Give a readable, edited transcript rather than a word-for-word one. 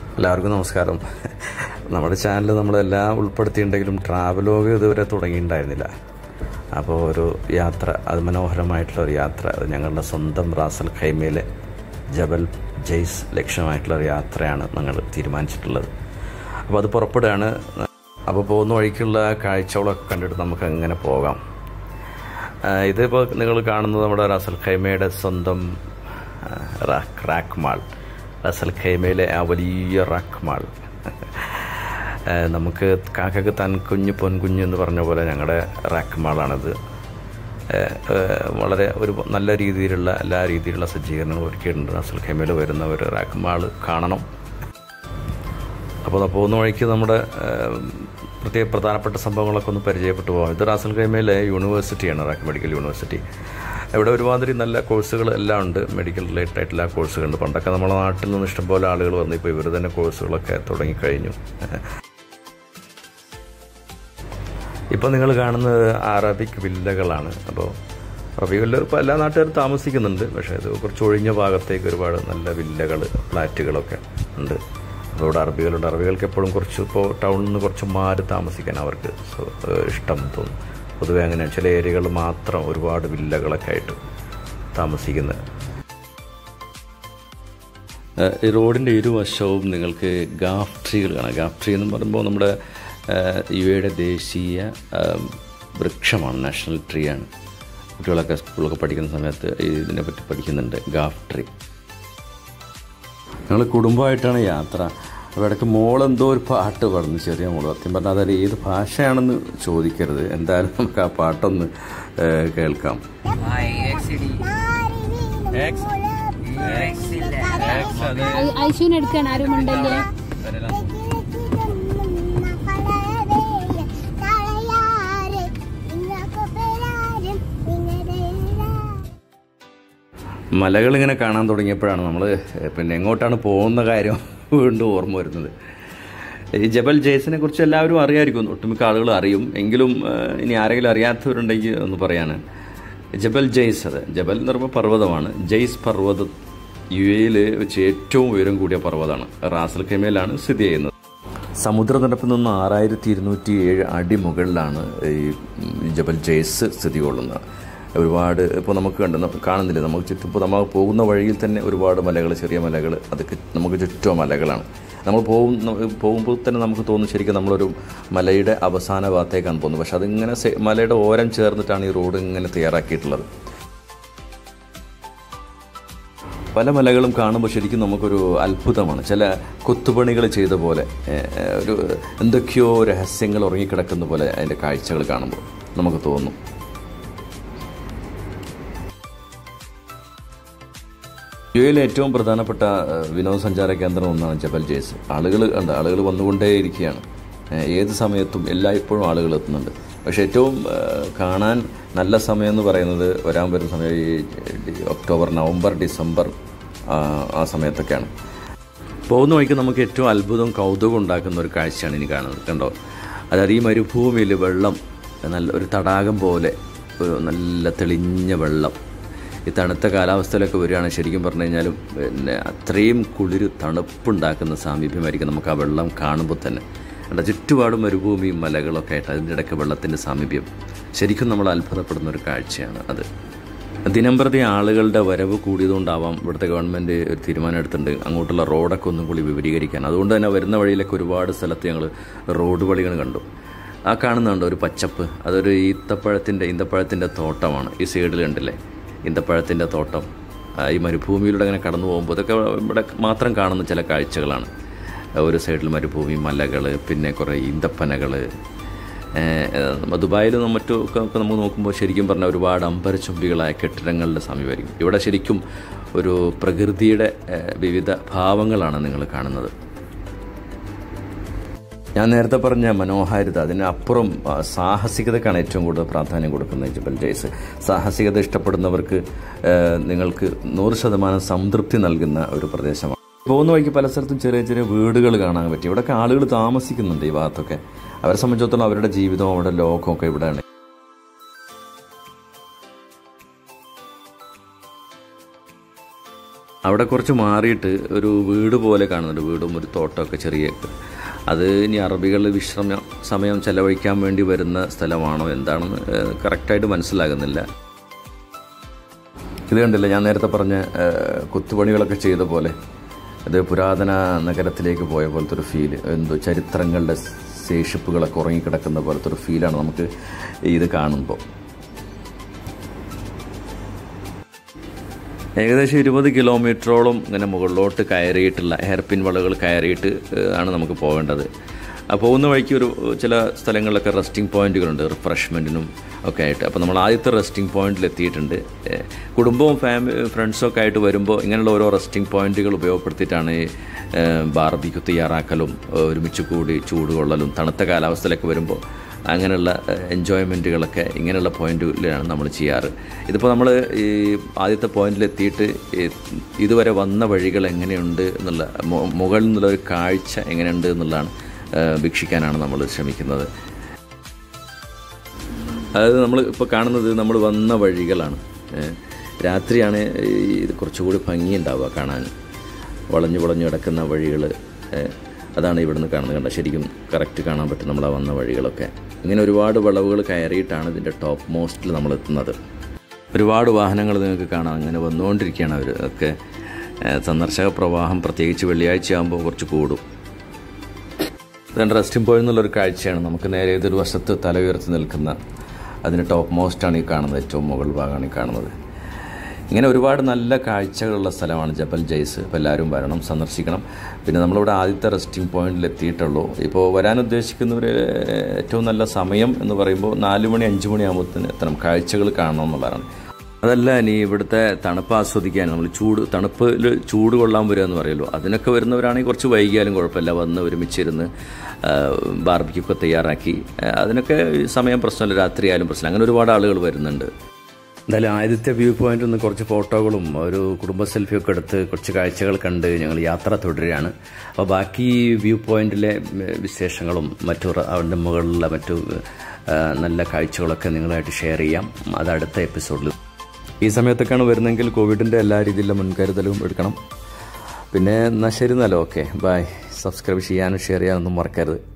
എല്ലാവർക്കും നമസ്കാരം. നമ്മുടെ ചാനൽ നമ്മളെല്ലാം ഉൾപ്പെടുത്തിയിട്ടുണ്ടെങ്കിലും ട്രാവലോഗ് ഇതുവരെ തുടങ്ങിയിട്ടുണ്ടായിരുന്നില്ല. അപ്പോൾ ഒരു യാത്ര, അത് മനോഹരമായിട്ടുള്ളൊരു യാത്ര, അത് ഞങ്ങളുടെ സ്വന്തം റാസൽ ഖൈമയിലെ ജബൽ ജൈസ് ലക്ഷ്യമായിട്ടുള്ളൊരു യാത്രയാണ് ഞങ്ങൾ തീരുമാനിച്ചിട്ടുള്ളത്. അപ്പോൾ അത് പുറപ്പെടുകയാണ്. അപ്പോൾ പോകുന്ന വഴിക്കുള്ള കാഴ്ചകളൊക്കെ കണ്ടിട്ട് നമുക്ക് അങ്ങനെ പോകാം. ഇതിപ്പോൾ നിങ്ങൾ കാണുന്നത് നമ്മുടെ റാസൽ ഖൈമയുടെ സ്വന്തം റാക്ക് മാൾ, റാസൽ ഖൈമയിലെ ആ വലിയ റാക്ക് മാൾ. നമുക്ക് കാക്കക്ക് തൻ കുഞ്ഞ് പൊൻകുഞ്ഞ് എന്ന് പറഞ്ഞ പോലെ ഞങ്ങളുടെ റാക്ക് മാളാണിത്. വളരെ ഒരു നല്ല രീതിയിലുള്ള എല്ലാ രീതിയിലുള്ള സജ്ജീകരണങ്ങൾ ഒരുക്കിയിട്ടുണ്ട്. റാസൽ ഖൈമയിൽ വരുന്ന ഒരു റാക്ക് മാൾ കാണണം. അപ്പോൾ പോകുന്ന വഴിക്ക് നമ്മുടെ പ്രധാനപ്പെട്ട സംഭവങ്ങളൊക്കെ ഒന്ന് പരിചയപ്പെട്ടു പോകാം. ഇത് റാസൽ ഖൈമയിലെ യൂണിവേഴ്സിറ്റിയാണ്, റാക്ക് മെഡിക്കൽ യൂണിവേഴ്സിറ്റി. ഇവിടെ ഒരുമാതിരി നല്ല കോഴ്സുകൾ എല്ലാം ഉണ്ട്, മെഡിക്കൽ റിലേറ്റഡ് ആയിട്ടുള്ള കോഴ്സുകളുണ്ട്. പണ്ടൊക്കെ നമ്മുടെ നാട്ടിൽ നിന്ന് ഇഷ്ടംപോലെ ആളുകൾ വന്നു, ഇപ്പോൾ ഇവർ തന്നെ കോഴ്സുകളൊക്കെ തുടങ്ങിക്കഴിഞ്ഞു. ഇപ്പോൾ നിങ്ങൾ കാണുന്നത് അറബിക് വില്ലകളാണ്. അപ്പോൾ അറബിക് വില്ല ഇപ്പോൾ എല്ലാ നാട്ടുകാരും താമസിക്കുന്നുണ്ട്, പക്ഷേ ഇത് കുറച്ച് ഒഴിഞ്ഞ ഭാഗത്തേക്ക് ഒരുപാട് നല്ല വില്ലകൾ, ഫ്ലാറ്റുകളൊക്കെ ഉണ്ട്. അപ്പോൾ ഇവിടെ അറബികളുണ്ട്. അറബികൾക്ക് എപ്പോഴും കുറച്ച് ഇപ്പോൾ ടൗണിൽ നിന്ന് കുറച്ച് മാറി താമസിക്കാൻ അവർക്ക് ഇഷ്ടം തോന്നും. പൊതുവെ അങ്ങനെ ചില ഏരിയകൾ മാത്രം ഒരുപാട് വില്ലകളൊക്കെ ആയിട്ട് താമസിക്കുന്നത്. ഈ റോഡിൻ്റെ ഇരുവശവും നിങ്ങൾക്ക് ഗാഫ് ട്രീകൾ കാണാം. ഗാഫ് ട്രീ എന്ന് പറയുമ്പോൾ നമ്മുടെ യുടെ ദേശീയ വൃക്ഷമാണ്, നാഷണൽ ട്രീ ആണ്. കുട്ടികളൊക്കെ സ്കൂളൊക്കെ പഠിക്കുന്ന സമയത്ത് ഇതിനെപ്പറ്റി പഠിക്കുന്നുണ്ട്, ഗാഫ് ട്രീ. ഞങ്ങൾ കുടുംബമായിട്ടാണ് യാത്ര. അപ്പോൾ ഇടയ്ക്ക് മോളെന്തോ ഒരു പാട്ട് പറഞ്ഞു, ചെറിയ മോള്. സത്യം പറഞ്ഞാൽ അതായത് ഏത് ഭാഷയാണെന്ന് ചോദിക്കരുത്, എന്തായാലും നമുക്ക് ആ പാട്ടൊന്ന് കേൾക്കാം. മലകളിങ്ങനെ കാണാൻ തുടങ്ങിയപ്പോഴാണ് നമ്മൾ പിന്നെ എങ്ങോട്ടാണ് പോകുന്ന കാര്യം വീണ്ടും ഓർമ്മ വരുന്നത്. ഈ ജബൽ ജൈസിനെ കുറിച്ച് എല്ലാവരും അറിയാമായിരിക്കും, ഒട്ടുമിക്ക ആളുകൾ അറിയും. എങ്കിലും ഇനി ആരെങ്കിലും അറിയാത്തവരുണ്ടെങ്കിൽ ഒന്ന് പറയാൻ. ജബൽ ജൈസ്, അത് ജബൽ എന്ന് പറയുമ്പോൾ പർവ്വതമാണ്. ജൈസ് പർവ്വതം യുഎയിൽ വെച്ച് ഏറ്റവും ഉയരം കൂടിയ പർവ്വതമാണ്. റാസൽ ഖൈമയിലാണ് സ്ഥിതി ചെയ്യുന്നത്. സമുദ്രനിരപ്പിൽ നിന്ന് 6207 അടി മുകളിലാണ് ഈ ജബൽ ജൈസ് സ്ഥിതി കൊള്ളുന്നത്. ഒരുപാട് ഇപ്പോൾ നമുക്ക് കാണുന്നില്ല, നമുക്ക് ചുറ്റും ഇപ്പോൾ നമ്മൾ പോകുന്ന വഴിയിൽ തന്നെ ഒരുപാട് മലകൾ, ചെറിയ മലകൾ, അതൊക്കെ നമുക്ക് ചുറ്റും മലകളാണ്. നമ്മൾ പോകുമ്പോൾ തന്നെ നമുക്ക് തോന്നും ശരിക്കും നമ്മളൊരു മലയുടെ അവസാന ഭാഗത്തേക്കാണ് പോകുന്നത്. പക്ഷെ അതിങ്ങനെ മലയുടെ ഓരം ചേർന്നിട്ടാണ് ഈ റോഡ് ഇങ്ങനെ തയ്യാറാക്കിയിട്ടുള്ളത്. പല മലകളും കാണുമ്പോൾ ശരിക്കും നമുക്കൊരു അത്ഭുതമാണ്. ചില കൊത്തുപണികൾ ചെയ്ത പോലെ, ഒരു എന്തൊക്കെയോ രഹസ്യങ്ങൾ ഉറങ്ങിക്കിടക്കുന്ന പോലെ അതിൻ്റെ കാഴ്ചകൾ കാണുമ്പോൾ നമുക്ക് തോന്നും. യുഎയിലെ ഏറ്റവും പ്രധാനപ്പെട്ട വിനോദസഞ്ചാര കേന്ദ്രം ഒന്നാണ് ജബൽ ജൈസ്. ആളുകൾ വന്നുകൊണ്ടേയിരിക്കുകയാണ്. ഏത് സമയത്തും എല്ലായ്പ്പോഴും ആളുകൾ എത്തുന്നുണ്ട്. പക്ഷേ ഏറ്റവും കാണാൻ നല്ല സമയം എന്ന് പറയുന്നത് വരാൻ വരുന്ന സമയം ഈ ഒക്ടോബർ, നവംബർ, ഡിസംബർ ആ സമയത്തൊക്കെയാണ്. പോകുന്ന വഴിക്ക് നമുക്ക് ഏറ്റവും അത്ഭുതവും കൗതുകം ഉണ്ടാക്കുന്ന ഒരു കാഴ്ചയാണ് ഇനി കാണുന്നത്. കണ്ടോ, അതായത് ഈ മരുഭൂമിയിൽ വെള്ളം, നല്ല ഒരു തടാകം പോലെ ഒരു നല്ല തെളിഞ്ഞ വെള്ളം. ഈ തണുത്ത കാലാവസ്ഥയിലൊക്കെ വരികയാണ് ശരിക്കും പറഞ്ഞു കഴിഞ്ഞാലും പിന്നെ അത്രയും കുളിർ, തണുപ്പുണ്ടാക്കുന്ന സാമീപ്യമായിരിക്കും നമുക്ക് ആ വെള്ളം കാണുമ്പോൾ തന്നെ. അവിടെ ചുറ്റുപാടും മരുഭൂമിയും മലകളൊക്കെ ആയിട്ട് അതിൻ്റെ ഇടയ്ക്ക് വെള്ളത്തിൻ്റെ സാമീപ്യം ശരിക്കും നമ്മൾ അത്ഭുതപ്പെടുന്ന ഒരു കാഴ്ചയാണ് അത്. ദിനംപ്രതി ആളുകളുടെ വരവ് കൂടിയതുകൊണ്ടാവാം ഇവിടുത്തെ ഗവൺമെൻറ് ഒരു തീരുമാനം എടുത്തിട്ടുണ്ട് അങ്ങോട്ടുള്ള റോഡൊക്കെ ഒന്നും കൂടി വിപുലീകരിക്കാൻ. അതുകൊണ്ട് തന്നെ വരുന്ന വഴിയിലൊക്കെ ഒരുപാട് സ്ഥലത്ത് ഞങ്ങൾ റോഡ് വഴികൾ കണ്ടു. ആ കാണുന്നുണ്ട് ഒരു പച്ചപ്പ്, അതൊരു ഈന്തപ്പഴത്തിൻ്റെ തോട്ടമാണ്. ഈ സൈഡിൽ കണ്ടില്ലേ ഈന്തപ്പഴത്തിൻ്റെ തോട്ടം. ഈ മരുഭൂമിയിലൂടെ അങ്ങനെ കടന്നു പോകുമ്പോൾ ഇതൊക്കെ ഇവിടെ മാത്രം കാണുന്ന ചില കാഴ്ചകളാണ്. ഒരു സൈഡിൽ മരുഭൂമി, മലകൾ, പിന്നെ കുറേ ഈന്തപ്പനകൾ. ദുബായിലും മറ്റുമൊക്കെ നമുക്ക് നോക്കുമ്പോൾ ശരിക്കും പറഞ്ഞാൽ ഒരുപാട് അമ്പരചുംബികളായ കെട്ടിടങ്ങളുടെ സമീപമായിരിക്കും. ഇവിടെ ശരിക്കും ഒരു പ്രകൃതിയുടെ വിവിധ ഭാവങ്ങളാണ് നിങ്ങൾ കാണുന്നത്. ഞാൻ നേരത്തെ പറഞ്ഞ മനോഹാരിത, അതിനപ്പുറം സാഹസികതയ്ക്കാണ് ഏറ്റവും കൂടുതൽ പ്രാധാന്യം കൊടുക്കുന്നത് ജബൽ ജൈസ്. സാഹസികത ഇഷ്ടപ്പെടുന്നവർക്ക് നിങ്ങൾക്ക് 100% സംതൃപ്തി നൽകുന്ന ഒരു പ്രദേശമാണ്. പോകുന്ന വഴിക്ക് പല സ്ഥലത്തും ചെറിയ ചെറിയ വീടുകൾ കാണാൻ പറ്റി. ഇവിടെയൊക്കെ ആളുകൾ താമസിക്കുന്നുണ്ട് ഈ ഭാഗത്തൊക്കെ. അവരെ സംബന്ധിച്ചിടത്തോളം അവരുടെ ജീവിതവും അവരുടെ ലോകമൊക്കെ ഇവിടെയാണ്. അവിടെ കുറച്ച് മാറിയിട്ട് ഒരു വീട് പോലെ കാണുന്നുണ്ട്, വീടും ഒരു തോട്ടമൊക്കെ ചെറിയ. അത് ഇനി അറബികൾ വിശ്രമ സമയം ചെലവഴിക്കാൻ വേണ്ടി വരുന്ന സ്ഥലമാണോ എന്താണെന്ന് കറക്റ്റായിട്ട് മനസ്സിലാകുന്നില്ല. ഇത് കണ്ടില്ല, ഞാൻ നേരത്തെ പറഞ്ഞ കൊത്തുപണികളൊക്കെ ചെയ്ത പോലെ അത് പുരാതന നഗരത്തിലേക്ക് പോയ പോലത്തെ ഒരു ഫീല്, എന്തോ ചരിത്രങ്ങളുടെ ശേഷിപ്പുകളൊക്കെ ഉറങ്ങിക്കിടക്കുന്ന പോലത്തെ ഒരു ഫീലാണ് നമുക്ക് ഇത് കാണുമ്പോൾ. ഏകദേശം 20 കിലോമീറ്ററോളം ഇങ്ങനെ മുകളിലോട്ട് കയറിയിട്ടുള്ള ഹെയർപിൻ വളകൾ കയറിയിട്ട് ആണ് നമുക്ക് പോകേണ്ടത്. പോകുന്ന വഴിക്ക് ചില സ്ഥലങ്ങളിലൊക്കെ റെസ്റ്റിംഗ് പോയിന്റുകളുണ്ട്, റിഫ്രഷ്മെൻറ്റിനും ഒക്കെ ആയിട്ട്. അപ്പോൾ നമ്മൾ ആദ്യത്തെ റെസ്റ്റിംഗ് പോയിന്റിൽ എത്തിയിട്ടുണ്ട്. കുടുംബവും ഫ്രണ്ട്സൊക്കെ ആയിട്ട് വരുമ്പോൾ ഇങ്ങനെയുള്ള ഓരോ റെസ്റ്റിംഗ് പോയിന്റുകൾ ഉപയോഗപ്പെടുത്തിയിട്ടാണ് ബാർബിക്യൂ തയ്യാറാക്കലും ഒരുമിച്ച് കൂടി ചൂട് കൊള്ളലും തണുത്ത കാലാവസ്ഥയിലൊക്കെ വരുമ്പോൾ അങ്ങനെയുള്ള എൻജോയ്മെൻറ്റുകളൊക്കെ ഇങ്ങനെയുള്ള പോയിന്റുകളിലാണ് നമ്മൾ ചെയ്യാറ്. ഇതിപ്പോൾ നമ്മൾ ഈ ആദ്യത്തെ പോയിന്റിലെത്തിയിട്ട് ഇതുവരെ വന്ന വഴികൾ എങ്ങനെയുണ്ട് എന്നുള്ള മുകളിൽ നിന്നുള്ളൊരു കാഴ്ച എങ്ങനെയുണ്ട് എന്നുള്ളതാണ് വീക്ഷിക്കാനാണ് നമ്മൾ ശ്രമിക്കുന്നത്. അതായത് നമ്മൾ ഇപ്പോൾ കാണുന്നത് നമ്മൾ വന്ന വഴികളാണ്. രാത്രിയാണ് ഇത് കുറച്ചുകൂടി ഭംഗിയുണ്ടാവുക കാണാൻ, വളഞ്ഞു കിടക്കുന്ന വഴികൾ. അതാണ് ഇവിടുന്ന് കാണുന്നത്. കണ്ട ശരിക്കും കറക്റ്റ് കാണാൻ പറ്റും നമ്മൾ ആ വന്ന വഴികളൊക്കെ. ഇങ്ങനെ ഒരുപാട് വളവുകൾ കയറിയിട്ടാണ് ഇതിൻ്റെ ടോപ്പ് മോസ്റ്റിൽ നമ്മൾ എത്തുന്നത്. ഒരുപാട് വാഹനങ്ങൾ നിങ്ങൾക്ക് കാണാം, അങ്ങനെ വന്നുകൊണ്ടിരിക്കുകയാണ് അവർ ഒക്കെ. സന്ദർശക പ്രവാഹം പ്രത്യേകിച്ച് വെള്ളിയാഴ്ച ആകുമ്പോൾ കുറച്ച് കൂടും. ഇതാണ് റെസ്റ്റിംഗ് പോയിന്റ് എന്നുള്ളൊരു കാഴ്ചയാണ്. നമുക്ക് നേരെ ഇതൊരു വശത്ത് തല ഉയർത്തി നിൽക്കുന്ന അതിന് ടോപ്പ് മോസ്റ്റാണ് ഈ കാണുന്നത്, ഏറ്റവും മുകൾ ഭാഗമാണ് ഈ കാണുന്നത്. ഇങ്ങനെ ഒരുപാട് നല്ല കാഴ്ചകളുള്ള സ്ഥലമാണ് ജബൽ ജൈസ്. ഇപ്പോൾ എല്ലാവരും വരണം, സന്ദർശിക്കണം. പിന്നെ നമ്മളിവിടെ ആദ്യത്തെ റെസ്റ്റിംഗ് പോയിന്റിൽ എത്തിയിട്ടുള്ളൂ. ഇപ്പോൾ വരാൻ ഉദ്ദേശിക്കുന്നവർ ഏറ്റവും നല്ല സമയം എന്ന് പറയുമ്പോൾ 4 മണി 5 മണി ആകുമ്പോഴത്തേന് എത്തണം, കാഴ്ചകൾ കാണണം എന്നുള്ളതാണ്. അതല്ല, ഇനി ഇവിടുത്തെ തണുപ്പ് ആസ്വദിക്കാൻ നമ്മൾ തണുപ്പിൽ ചൂട് കൊള്ളാൻ വരിക എന്ന് പറയുമല്ലോ, അതിനൊക്കെ വരുന്നവരാണെങ്കിൽ കുറച്ച് വൈകിയാലും കുഴപ്പമില്ല, വന്ന് ഒരുമിച്ചിരുന്ന് ബാർബിക്യൂ ഒക്കെ തയ്യാറാക്കി അതിനൊക്കെ സമയം പ്രശ്നമില്ല, രാത്രിയായാലും പ്രശ്നമില്ല. അങ്ങനെ ഒരുപാട് ആളുകൾ വരുന്നുണ്ട്. എന്തായാലും ആദ്യത്തെ വ്യൂ പോയിന്റിൽ നിന്ന് കുറച്ച് ഫോട്ടോകളും ഒരു കുടുംബ സെൽഫിയൊക്കെ എടുത്ത് കുറച്ച് കാഴ്ചകൾ കണ്ട് ഞങ്ങൾ യാത്ര തുടരുകയാണ്. അപ്പോൾ ബാക്കി വ്യൂ പോയിന്റിലെ വിശേഷങ്ങളും അതിൻ്റെ മുകളിലുള്ള മറ്റു നല്ല കാഴ്ചകളൊക്കെ നിങ്ങളായിട്ട് ഷെയർ ചെയ്യാം. അത് അടുത്ത എപ്പിസോഡിൽ. ഈ സമയത്തൊക്കെയാണ് വരുന്നതെങ്കിൽ കോവിഡിൻ്റെ എല്ലാ രീതിയിലുള്ള മുൻകരുതലും എടുക്കണം. പിന്നെ എന്നാൽ ശരി, എന്നാലും ഓക്കെ, ബൈ. സബ്സ്ക്രൈബ് ചെയ്യാനും ഷെയർ ചെയ്യാനൊന്നും മറക്കരുത്.